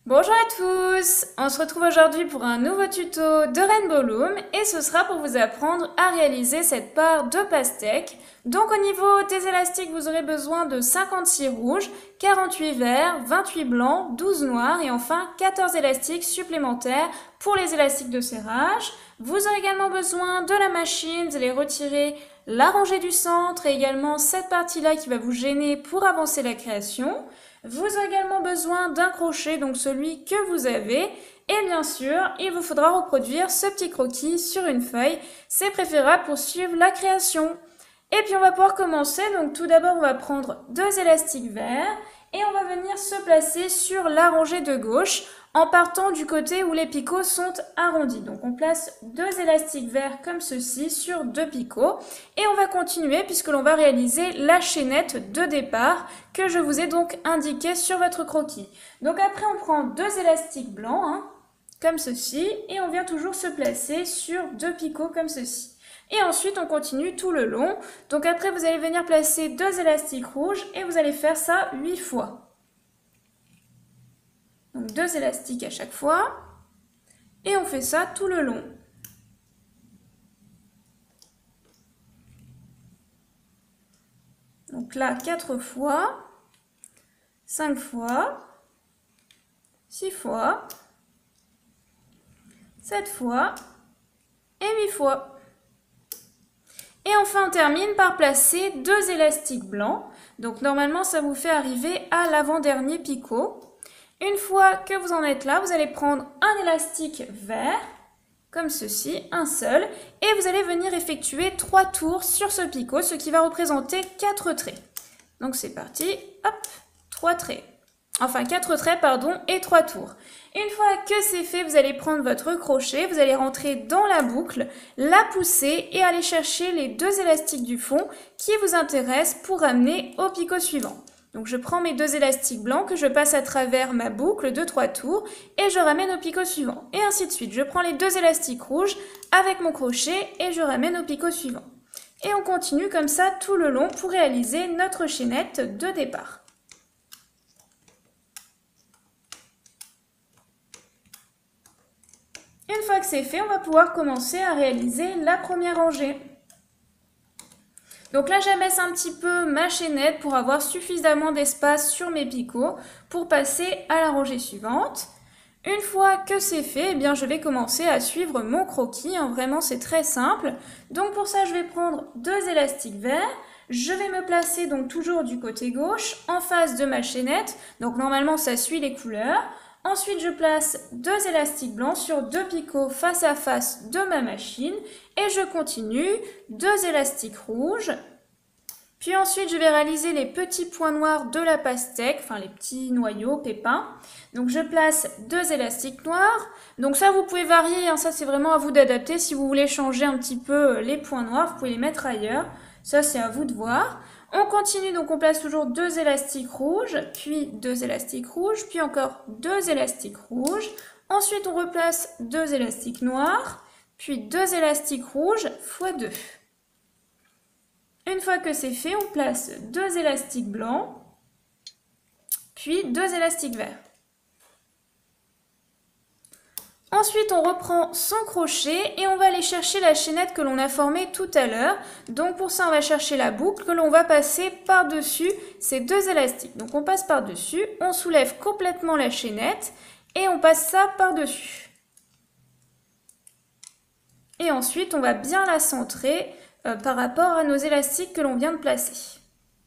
Bonjour à tous, on se retrouve aujourd'hui pour un nouveau tuto de Rainbow Loom et ce sera pour vous apprendre à réaliser cette part de pastèque. Donc au niveau des élastiques, vous aurez besoin de 56 rouges, 48 verts, 28 blancs, 12 noirs et enfin 14 élastiques supplémentaires pour les élastiques de serrage. Vous aurez également besoin de la machine, vous allez retirer la rangée du centre et également cette partie-là qui va vous gêner pour avancer la création. Vous aurez également besoin d'un crochet, donc celui que vous avez. Et bien sûr, il vous faudra reproduire ce petit croquis sur une feuille. C'est préférable pour suivre la création. Et puis on va pouvoir commencer. Donc tout d'abord, on va prendre deux élastiques verts et on va venir se placer sur la rangée de gauche en partant du côté où les picots sont arrondis. Donc on place deux élastiques verts comme ceci sur deux picots et on va continuer puisque l'on va réaliser la chaînette de départ que je vous ai donc indiquée sur votre croquis. Donc après on prend deux élastiques blancs comme ceci et on vient toujours se placer sur deux picots comme ceci. Et ensuite, on continue tout le long. Donc après, vous allez venir placer deux élastiques rouges et vous allez faire ça 8 fois. Donc deux élastiques à chaque fois. Et on fait ça tout le long. Donc là, 4 fois, 5 fois, 6 fois, 7 fois et 8 fois. Et enfin, on termine par placer deux élastiques blancs. Donc normalement, ça vous fait arriver à l'avant-dernier picot. Une fois que vous en êtes là, vous allez prendre un élastique vert, comme ceci, un seul, et vous allez venir effectuer 3 tours sur ce picot, ce qui va représenter 4 traits. Donc c'est parti, hop, 3 traits. Enfin 4 traits, pardon, et 3 tours. Une fois que c'est fait, vous allez prendre votre crochet, vous allez rentrer dans la boucle, la pousser et aller chercher les deux élastiques du fond qui vous intéressent pour amener au picot suivant. Donc je prends mes deux élastiques blancs que je passe à travers ma boucle de 3 tours et je ramène au picot suivant. Et ainsi de suite, je prends les deux élastiques rouges avec mon crochet et je ramène au picot suivant. Et on continue comme ça tout le long pour réaliser notre chaînette de départ. Une fois que c'est fait, on va pouvoir commencer à réaliser la première rangée. Donc là, j'abaisse un petit peu ma chaînette pour avoir suffisamment d'espace sur mes picots pour passer à la rangée suivante. Une fois que c'est fait, eh bien, je vais commencer à suivre mon croquis. Vraiment, c'est très simple. Donc pour ça, je vais prendre deux élastiques verts. Je vais me placer donc toujours du côté gauche, en face de ma chaînette. Donc normalement, ça suit les couleurs. Ensuite, je place deux élastiques blancs sur deux picots face à face de ma machine et je continue, deux élastiques rouges. Puis ensuite, je vais réaliser les petits points noirs de la pastèque, enfin les petits noyaux, pépins. Donc je place deux élastiques noirs. Donc ça, vous pouvez varier, ça c'est vraiment à vous d'adapter. Si vous voulez changer un petit peu les points noirs, vous pouvez les mettre ailleurs. Ça, c'est à vous de voir. On continue, donc on place toujours deux élastiques rouges, puis deux élastiques rouges, puis encore deux élastiques rouges. Ensuite, on replace deux élastiques noirs, puis deux élastiques rouges x 2. Une fois que c'est fait, on place deux élastiques blancs, puis deux élastiques verts. Ensuite, on reprend son crochet et on va aller chercher la chaînette que l'on a formée tout à l'heure. Donc pour ça, on va chercher la boucle que l'on va passer par-dessus ces deux élastiques. Donc on passe par-dessus, on soulève complètement la chaînette et on passe ça par-dessus. Et ensuite, on va bien la centrer par rapport à nos élastiques que l'on vient de placer.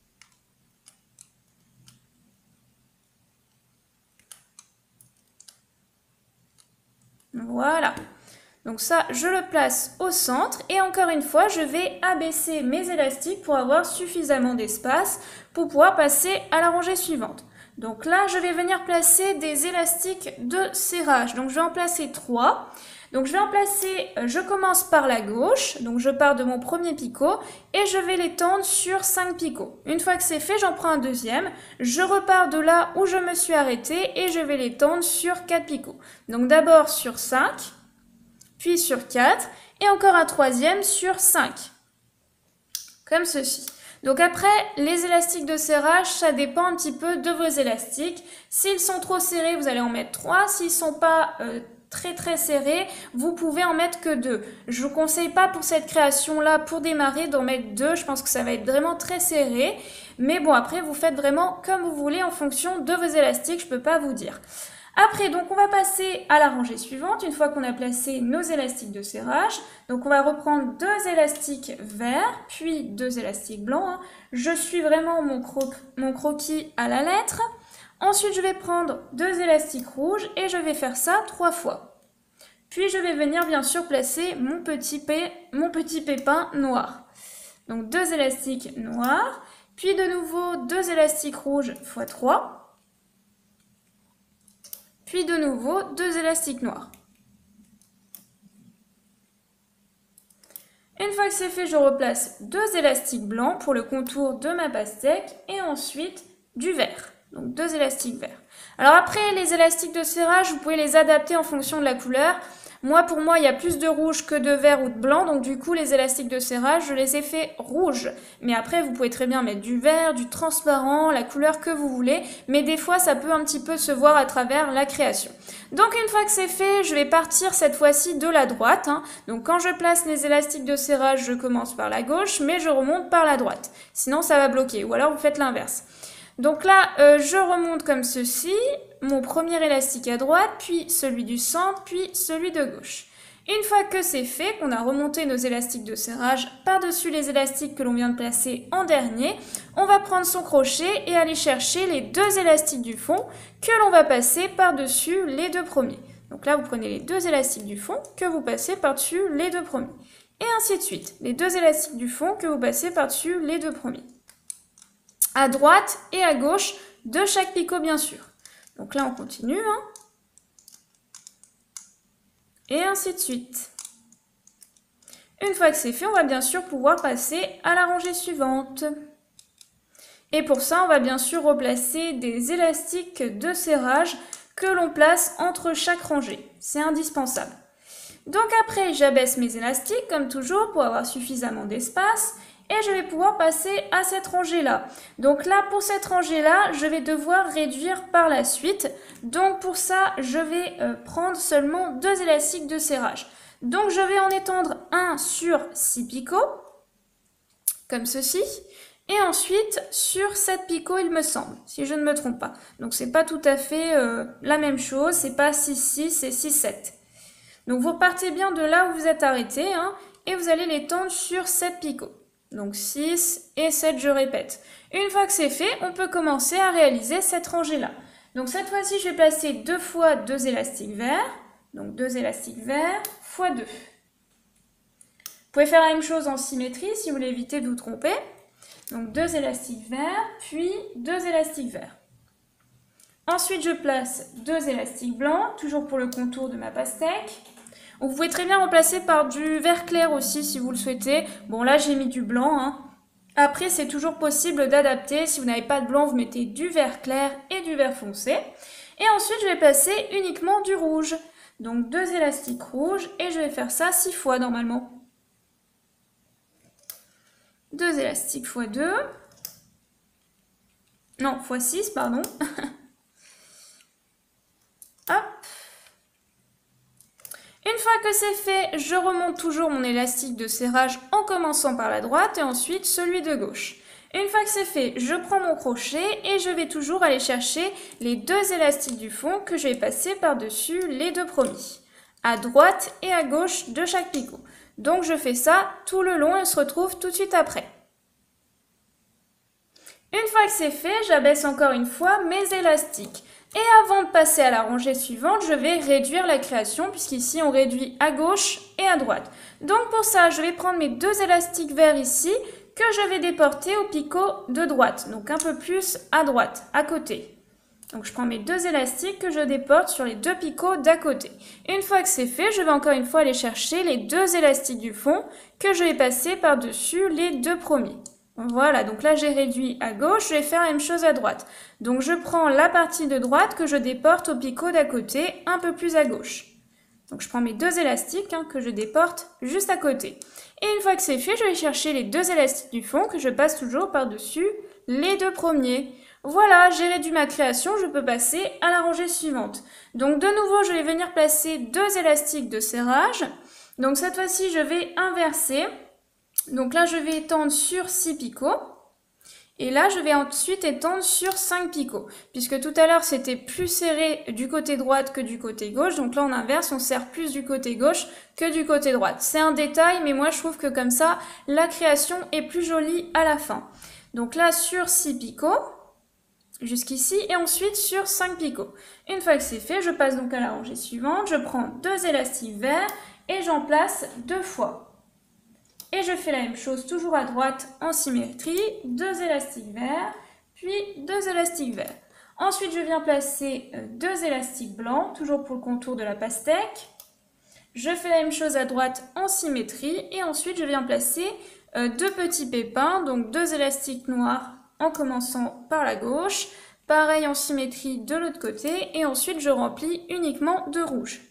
Voilà, donc ça je le place au centre et encore une fois je vais abaisser mes élastiques pour avoir suffisamment d'espace pour pouvoir passer à la rangée suivante. Donc là je vais venir placer des élastiques de serrage, donc je vais en placer 3. Donc je vais en placer, je commence par la gauche, donc je pars de mon premier picot et je vais les tendre sur 5 picots. Une fois que c'est fait, j'en prends un deuxième, je repars de là où je me suis arrêtée et je vais les tendre sur 4 picots. Donc d'abord sur 5, puis sur 4 et encore un troisième sur 5, comme ceci. Donc après, les élastiques de serrage, ça dépend un petit peu de vos élastiques. S'ils sont trop serrés, vous allez en mettre 3. S'ils sont pas très serrés, vous pouvez en mettre que 2. Je vous conseille pas pour cette création-là, pour démarrer, d'en mettre 2. Je pense que ça va être vraiment très serré. Mais bon, après, vous faites vraiment comme vous voulez en fonction de vos élastiques, je peux pas vous dire. Après, donc on va passer à la rangée suivante, une fois qu'on a placé nos élastiques de serrage. Donc on va reprendre 2 élastiques verts, puis 2 élastiques blancs. Hein. Je suis vraiment mon croquis à la lettre. Ensuite, je vais prendre 2 élastiques rouges et je vais faire ça 3 fois. Puis je vais venir bien sûr placer mon petit pépin noir. Donc 2 élastiques noirs, puis de nouveau 2 élastiques rouges x 3. Puis de nouveau 2 élastiques noirs. Une fois que c'est fait, je replace 2 élastiques blancs pour le contour de ma pastèque et ensuite du vert. Donc 2 élastiques verts. Alors après, les élastiques de serrage, vous pouvez les adapter en fonction de la couleur. Pour moi, il y a plus de rouge que de vert ou de blanc, donc du coup, les élastiques de serrage, je les ai fait rouges. Mais après, vous pouvez très bien mettre du vert, du transparent, la couleur que vous voulez, mais des fois, ça peut un petit peu se voir à travers la création. Donc une fois que c'est fait, je vais partir cette fois-ci de la droite. Hein. Donc quand je place les élastiques de serrage, je commence par la gauche, mais je remonte par la droite. Sinon, ça va bloquer, ou alors vous faites l'inverse. Donc là, je remonte comme ceci, mon premier élastique à droite, puis celui du centre, puis celui de gauche. Une fois que c'est fait, qu'on a remonté nos élastiques de serrage par-dessus les élastiques que l'on vient de placer en dernier, on va prendre son crochet et aller chercher les 2 élastiques du fond que l'on va passer par-dessus les 2 premiers. Donc là, vous prenez les 2 élastiques du fond que vous passez par-dessus les 2 premiers. Et ainsi de suite, les 2 élastiques du fond que vous passez par-dessus les 2 premiers. À droite et à gauche de chaque picot, bien sûr. Donc là, on continue. Hein. Et ainsi de suite. Une fois que c'est fait, on va bien sûr pouvoir passer à la rangée suivante. Et pour ça, on va bien sûr replacer des élastiques de serrage que l'on place entre chaque rangée. C'est indispensable. Donc après, j'abaisse mes élastiques, comme toujours, pour avoir suffisamment d'espace. Et je vais pouvoir passer à cette rangée-là. Donc là, pour cette rangée-là, je vais devoir réduire par la suite. Donc pour ça, je vais prendre seulement 2 élastiques de serrage. Donc je vais en étendre un sur 6 picots, comme ceci. Et ensuite, sur 7 picots, il me semble, si je ne me trompe pas. Donc c'est pas tout à fait la même chose, c'est pas 6-6, c'est 6-7. Donc vous repartez bien de là où vous êtes arrêté, hein, et vous allez l'étendre sur 7 picots. Donc 6 et 7, je répète. Une fois que c'est fait, on peut commencer à réaliser cette rangée-là. Donc cette fois-ci, je vais placer 2 fois 2 élastiques verts. Donc 2 élastiques verts fois 2. Vous pouvez faire la même chose en symétrie si vous voulez éviter de vous tromper. Donc 2 élastiques verts, puis 2 élastiques verts. Ensuite, je place 2 élastiques blancs, toujours pour le contour de ma pastèque. Vous pouvez très bien remplacer par du vert clair aussi si vous le souhaitez. Bon là j'ai mis du blanc. Hein. Après c'est toujours possible d'adapter. Si vous n'avez pas de blanc, vous mettez du vert clair et du vert foncé. Et ensuite je vais placer uniquement du rouge. Donc 2 élastiques rouges et je vais faire ça 6 fois normalement. 2 élastiques x 2. Non, x 6 pardon. Hop. Une fois que c'est fait, je remonte toujours mon élastique de serrage en commençant par la droite et ensuite celui de gauche. Une fois que c'est fait, je prends mon crochet et je vais toujours aller chercher les 2 élastiques du fond que je vais passer par-dessus les 2 premiers, à droite et à gauche de chaque picot. Donc je fais ça tout le long et on se retrouve tout de suite après. Une fois que c'est fait, j'abaisse encore une fois mes élastiques. Et avant de passer à la rangée suivante, je vais réduire la création puisqu'ici on réduit à gauche et à droite. Donc pour ça, je vais prendre mes 2 élastiques verts ici que je vais déporter au picot de droite. Donc un peu plus à droite, à côté. Donc je prends mes 2 élastiques que je déporte sur les 2 picots d'à côté. Une fois que c'est fait, je vais encore une fois aller chercher les 2 élastiques du fond que je vais passer par-dessus les 2 premiers. Voilà, donc là j'ai réduit à gauche, je vais faire la même chose à droite. Donc je prends la partie de droite que je déporte au picot d'à côté, un peu plus à gauche. Donc je prends mes deux élastiques que je déporte juste à côté. Et une fois que c'est fait, je vais chercher les deux élastiques du fond que je passe toujours par-dessus les deux premiers. Voilà, j'ai réduit ma création, je peux passer à la rangée suivante. Donc de nouveau, je vais venir placer deux élastiques de serrage. Donc cette fois-ci, je vais inverser. Donc là, je vais étendre sur 6 picots. Et là, je vais ensuite étendre sur 5 picots. Puisque tout à l'heure, c'était plus serré du côté droite que du côté gauche. Donc là, on inverse, on serre plus du côté gauche que du côté droite. C'est un détail, mais moi, je trouve que comme ça, la création est plus jolie à la fin. Donc là, sur 6 picots, jusqu'ici, et ensuite sur 5 picots. Une fois que c'est fait, je passe donc à la rangée suivante. Je prends deux élastiques verts et j'en place deux fois. Et je fais la même chose, toujours à droite en symétrie, deux élastiques verts, puis deux élastiques verts. Ensuite, je viens placer deux élastiques blancs, toujours pour le contour de la pastèque. Je fais la même chose à droite en symétrie, et ensuite je viens placer deux petits pépins, donc deux élastiques noirs en commençant par la gauche, pareil en symétrie de l'autre côté, et ensuite je remplis uniquement de rouge.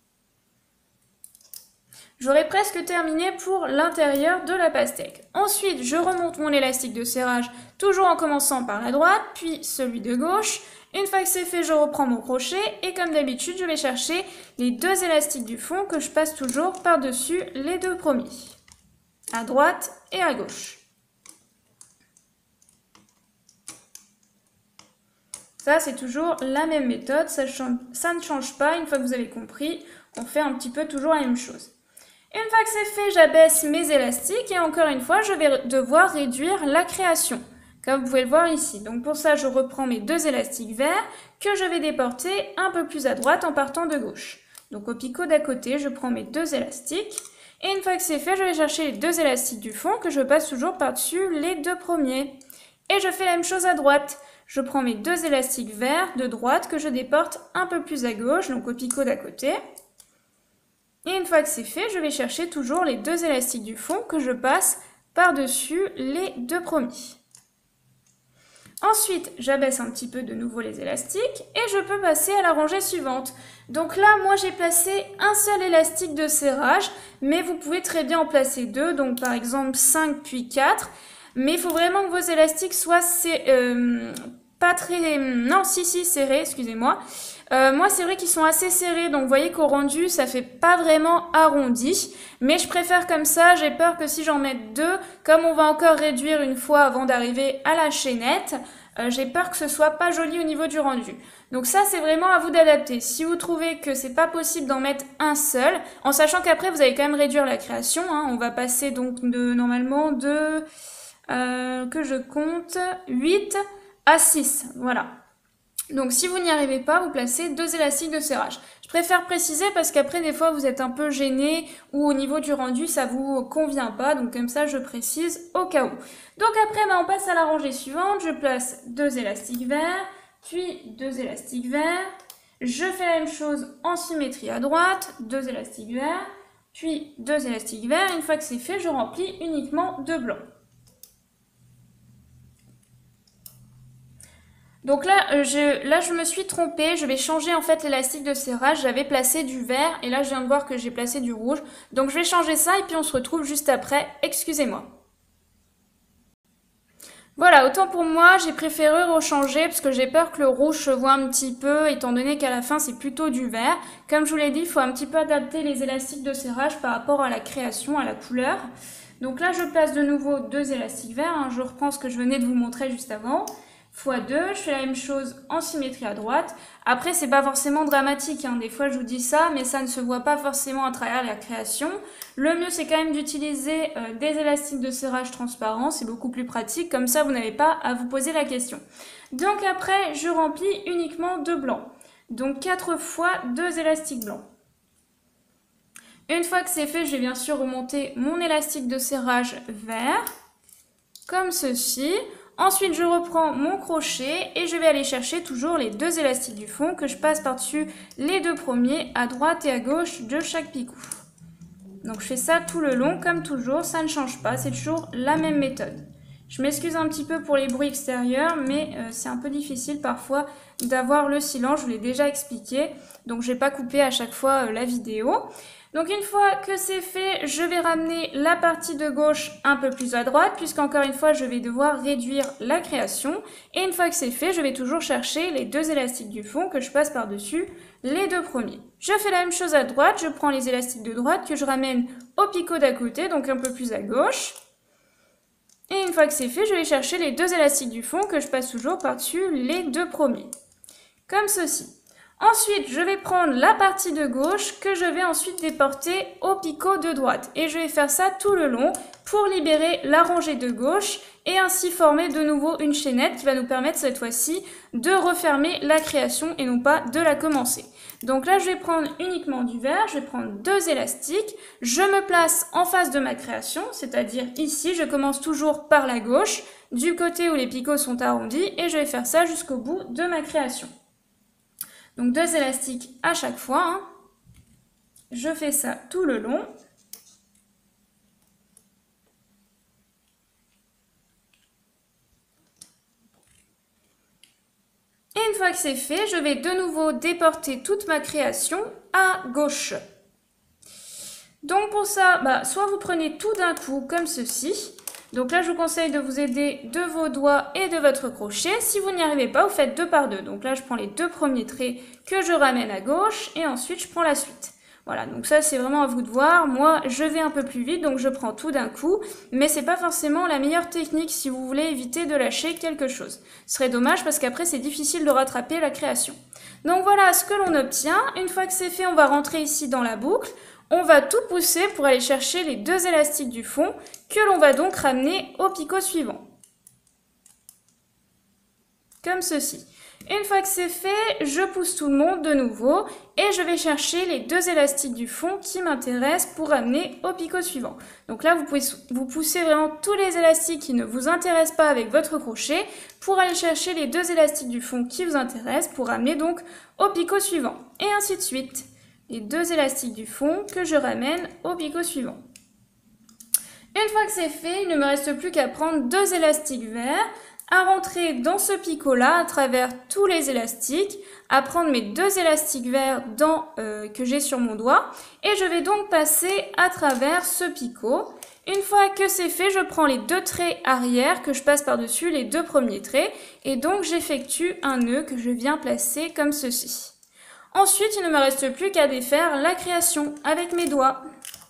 J'aurai presque terminé pour l'intérieur de la pastèque. Ensuite, je remonte mon élastique de serrage, toujours en commençant par la droite, puis celui de gauche. Une fois que c'est fait, je reprends mon crochet et comme d'habitude, je vais chercher les deux élastiques du fond que je passe toujours par-dessus les deux premiers, à droite et à gauche. Ça, c'est toujours la même méthode, ça ne change pas. Une fois que vous avez compris, on fait un petit peu toujours la même chose. Une fois que c'est fait, j'abaisse mes élastiques et encore une fois, je vais devoir réduire la création, comme vous pouvez le voir ici. Donc pour ça, je reprends mes deux élastiques verts que je vais déporter un peu plus à droite en partant de gauche. Donc au picot d'à côté, je prends mes deux élastiques et une fois que c'est fait, je vais chercher les deux élastiques du fond que je passe toujours par-dessus les deux premiers. Et je fais la même chose à droite. Je prends mes deux élastiques verts de droite que je déporte un peu plus à gauche, donc au picot d'à côté. Et une fois que c'est fait, je vais chercher toujours les deux élastiques du fond que je passe par-dessus les deux premiers. Ensuite, j'abaisse un petit peu de nouveau les élastiques et je peux passer à la rangée suivante. Donc là, moi j'ai placé un seul élastique de serrage, mais vous pouvez très bien en placer deux, donc par exemple 5 puis 4. Mais il faut vraiment que vos élastiques soient pas très... Non, si, serrés, excusez-moi. Moi, c'est vrai qu'ils sont assez serrés, donc vous voyez qu'au rendu, ça fait pas vraiment arrondi. Mais je préfère comme ça, j'ai peur que si j'en mette deux, comme on va encore réduire une fois avant d'arriver à la chaînette, j'ai peur que ce soit pas joli au niveau du rendu. Donc ça, c'est vraiment à vous d'adapter. Si vous trouvez que c'est pas possible d'en mettre un seul, en sachant qu'après, vous allez quand même réduire la création, on va passer donc normalement de, que je compte, 8 à 6, voilà. Donc si vous n'y arrivez pas, vous placez deux élastiques de serrage. Je préfère préciser parce qu'après des fois vous êtes un peu gêné ou au niveau du rendu ça vous convient pas, donc comme ça je précise au cas où. Donc après on passe à la rangée suivante, je place deux élastiques verts, puis deux élastiques verts. Je fais la même chose en symétrie à droite, deux élastiques verts, puis deux élastiques verts. Une fois que c'est fait, je remplis uniquement de blanc. Donc là, je me suis trompée, je vais changer en fait l'élastique de serrage, j'avais placé du vert et là je viens de voir que j'ai placé du rouge. Donc je vais changer ça et puis on se retrouve juste après, excusez-moi. Voilà, autant pour moi, j'ai préféré rechanger parce que j'ai peur que le rouge se voit un petit peu étant donné qu'à la fin c'est plutôt du vert. Comme je vous l'ai dit, il faut un petit peu adapter les élastiques de serrage par rapport à la création, à la couleur. Donc là, je place de nouveau deux élastiques verts, je reprends ce que je venais de vous montrer juste avant. x2, je fais la même chose en symétrie à droite. Après, c'est pas forcément dramatique, des fois je vous dis ça, mais ça ne se voit pas forcément à travers la création. Le mieux, c'est quand même d'utiliser des élastiques de serrage transparents, c'est beaucoup plus pratique, comme ça vous n'avez pas à vous poser la question. Donc après, je remplis uniquement de blanc. Donc 4 fois 2 élastiques blancs. Une fois que c'est fait, je vais bien sûr remonter mon élastique de serrage vert, comme ceci. Ensuite, je reprends mon crochet et je vais aller chercher toujours les deux élastiques du fond que je passe par-dessus les deux premiers à droite et à gauche de chaque picot. Donc je fais ça tout le long comme toujours, ça ne change pas, c'est toujours la même méthode. Je m'excuse un petit peu pour les bruits extérieurs, mais c'est un peu difficile parfois d'avoir le silence, je vous l'ai déjà expliqué, donc je ne vais pas couper à chaque fois la vidéo. Donc une fois que c'est fait, je vais ramener la partie de gauche un peu plus à droite, puisqu'encore une fois, je vais devoir réduire la création. Et une fois que c'est fait, je vais toujours chercher les deux élastiques du fond que je passe par-dessus les deux premiers. Je fais la même chose à droite, je prends les élastiques de droite que je ramène au picot d'à côté, donc un peu plus à gauche. Et une fois que c'est fait, je vais chercher les deux élastiques du fond que je passe toujours par-dessus les deux premiers. Comme ceci. Ensuite, je vais prendre la partie de gauche que je vais ensuite déporter au picot de droite. Et je vais faire ça tout le long pour libérer la rangée de gauche et ainsi former de nouveau une chaînette qui va nous permettre cette fois-ci de refermer la création et non pas de la commencer. Donc là, je vais prendre uniquement du vert, je vais prendre deux élastiques, je me place en face de ma création, c'est-à-dire ici, je commence toujours par la gauche, du côté où les picots sont arrondis, et je vais faire ça jusqu'au bout de ma création. Donc deux élastiques à chaque fois, hein. Je fais ça tout le long. Et une fois que c'est fait, je vais de nouveau déporter toute ma création à gauche. Donc pour ça, soit vous prenez tout d'un coup comme ceci. Donc là, je vous conseille de vous aider de vos doigts et de votre crochet. Si vous n'y arrivez pas, vous faites deux par deux. Donc là, je prends les deux premiers traits que je ramène à gauche et ensuite je prends la suite. Voilà, donc ça c'est vraiment à vous de voir. Moi, je vais un peu plus vite, donc je prends tout d'un coup. Mais c'est pas forcément la meilleure technique si vous voulez éviter de lâcher quelque chose. Ce serait dommage parce qu'après c'est difficile de rattraper la création. Donc voilà ce que l'on obtient. Une fois que c'est fait, on va rentrer ici dans la boucle. On va tout pousser pour aller chercher les deux élastiques du fond que l'on va donc ramener au picot suivant. Comme ceci. Une fois que c'est fait, je pousse tout le monde de nouveau et je vais chercher les deux élastiques du fond qui m'intéressent pour ramener au picot suivant. Donc là, vous poussez vraiment tous les élastiques qui ne vous intéressent pas avec votre crochet pour aller chercher les deux élastiques du fond qui vous intéressent pour ramener donc au picot suivant. Et ainsi de suite. Les deux élastiques du fond que je ramène au picot suivant. Une fois que c'est fait, il ne me reste plus qu'à prendre deux élastiques verts, à rentrer dans ce picot-là à travers tous les élastiques, à prendre mes deux élastiques verts que j'ai sur mon doigt, et je vais donc passer à travers ce picot. Une fois que c'est fait, je prends les deux traits arrière que je passe par-dessus les deux premiers traits, et donc j'effectue un nœud que je viens placer comme ceci. Ensuite, il ne me reste plus qu'à défaire la création avec mes doigts.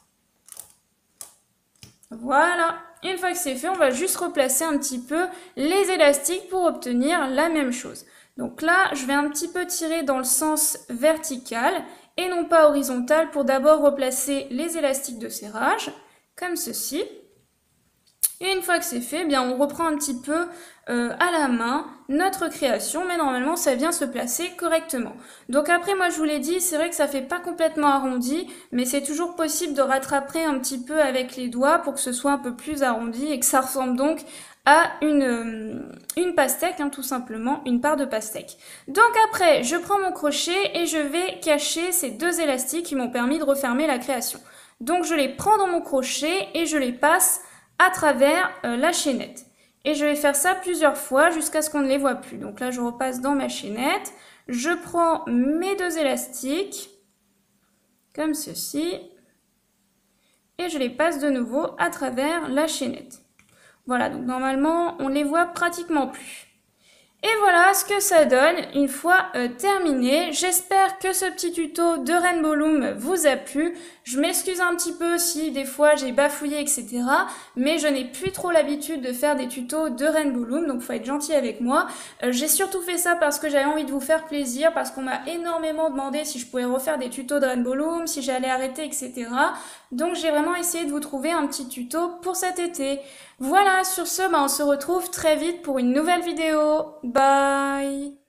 Voilà. Une fois que c'est fait, on va juste replacer un petit peu les élastiques pour obtenir la même chose. Donc là, je vais un petit peu tirer dans le sens vertical et non pas horizontal pour d'abord replacer les élastiques de serrage, comme ceci. Et une fois que c'est fait, bien on reprend un petit peu à la main notre création, mais normalement ça vient se placer correctement. Donc après, moi je vous l'ai dit, c'est vrai que ça fait pas complètement arrondi, mais c'est toujours possible de rattraper un petit peu avec les doigts pour que ce soit un peu plus arrondi et que ça ressemble donc à une pastèque, hein, tout simplement, une part de pastèque. Donc après, je prends mon crochet et je vais cacher ces deux élastiques qui m'ont permis de refermer la création. Donc je les prends dans mon crochet et je les passe à travers la chaînette. Et je vais faire ça plusieurs fois jusqu'à ce qu'on ne les voit plus. Donc là, je repasse dans ma chaînette. Je prends mes deux élastiques, comme ceci. Et je les passe de nouveau à travers la chaînette. Voilà, donc normalement, on ne les voit pratiquement plus. Et voilà ce que ça donne une fois terminé. J'espère que ce petit tuto de Rainbow Loom vous a plu. Je m'excuse un petit peu si des fois j'ai bafouillé, etc. Mais je n'ai plus trop l'habitude de faire des tutos de Rainbow Loom, donc il faut être gentil avec moi. J'ai surtout fait ça parce que j'avais envie de vous faire plaisir, parce qu'on m'a énormément demandé si je pouvais refaire des tutos de Rainbow Loom, si j'allais arrêter, etc. Donc j'ai vraiment essayé de vous trouver un petit tuto pour cet été. Voilà, sur ce, on se retrouve très vite pour une nouvelle vidéo. Bye!